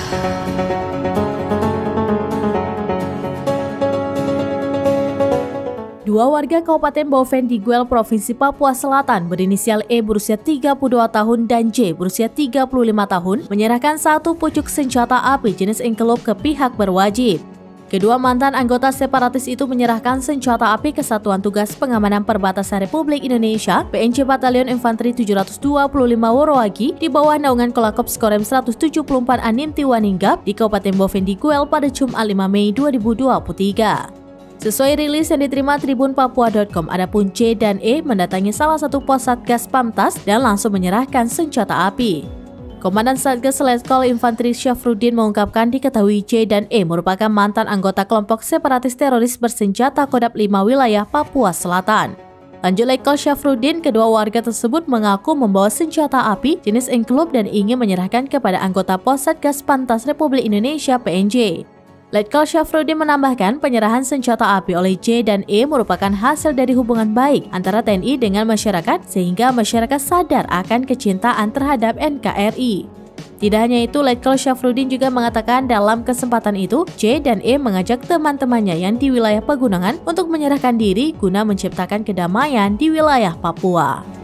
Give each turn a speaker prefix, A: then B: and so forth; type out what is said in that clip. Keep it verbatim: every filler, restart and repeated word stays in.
A: Dua warga Kabupaten Boven di Guel, Provinsi Papua Selatan berinisial E berusia tiga puluh dua tahun dan J berusia tiga puluh lima tahun menyerahkan satu pucuk senjata api jenis envelope ke pihak berwajib. Kedua mantan anggota separatis itu menyerahkan senjata api ke Satuan Tugas Pengamanan Perbatasan Republik Indonesia P N C Batalion Infanteri tujuh ratus dua puluh lima Woroagi di bawah naungan Kolakops Korem seratus tujuh puluh empat Anim Tiwaninggap di Kabupaten Boven di Guel pada Jumat lima Mei dua ribu dua puluh tiga. Sesuai rilis yang diterima Tribun Papua titik com, adapun C dan E mendatangi salah satu pos Satgas Pamtas dan langsung menyerahkan senjata api. Komandan Satgas Letkol Infanteri Syafruddin mengungkapkan diketahui C dan E merupakan mantan anggota kelompok separatis teroris bersenjata Kodam lima wilayah Papua Selatan. Lanjut Letkol Syafruddin, kedua warga tersebut mengaku membawa senjata api jenis envelope dan ingin menyerahkan kepada anggota pos Satgas Pamtas Republik Indonesia P N J. Letkol Syafruddin menambahkan penyerahan senjata api oleh J dan E merupakan hasil dari hubungan baik antara T N I dengan masyarakat sehingga masyarakat sadar akan kecintaan terhadap N K R I. Tidak hanya itu, Letkol Syafruddin juga mengatakan dalam kesempatan itu J dan E mengajak teman-temannya yang di wilayah pegunungan untuk menyerahkan diri guna menciptakan kedamaian di wilayah Papua.